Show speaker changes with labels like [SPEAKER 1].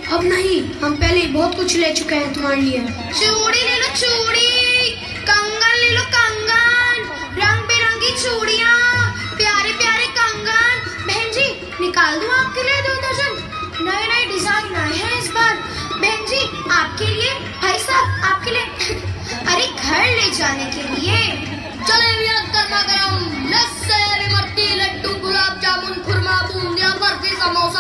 [SPEAKER 1] अब नहीं, हम पहले बहुत कुछ ले चुके हैं तुम्हारे लिए।
[SPEAKER 2] चूड़ी ले लो चूड़ी, कंगन ले लो कंगन, रंग बिरंगी चूड़ियाँ, प्यारे प्यारे कंगन। बहन जी निकाल दूँ आपके लिए 2 दर्जन? नए नए डिजाइन आए हैं इस बार। बहन जी आपके लिए, भाई साहब आपके लिए अरे घर ले जाने के लिए।
[SPEAKER 3] चले भैया गर्मा गर्म लस्सी, मट्टी, लड्डू, गुलाब जामुन, खुरमा, बूंदिया, बर्फी, समोसा,